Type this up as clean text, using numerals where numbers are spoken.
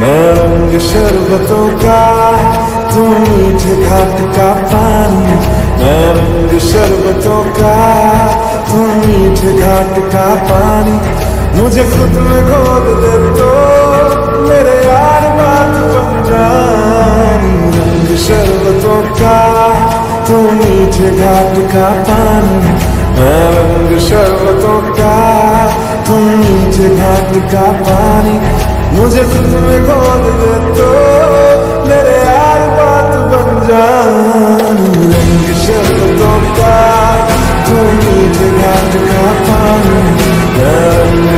मैं रंग शरबतों का, तू मीठे घाट का पानी। मैं रंग शरबतों का, तू मीठे घाट का पानी। मुझे खुद में घोल दे तो मेरे यार बात बन जानी। रंग शरबतों का, तू मीठे घाट का पानी। मैं रंग शरबतों का, तू मीठे घाट का पानी। मुझे खुद में घोल दे तो मेरे यार बात बन जानी। रंग शरबतों का, तू मीठे घाट का पानी। मैं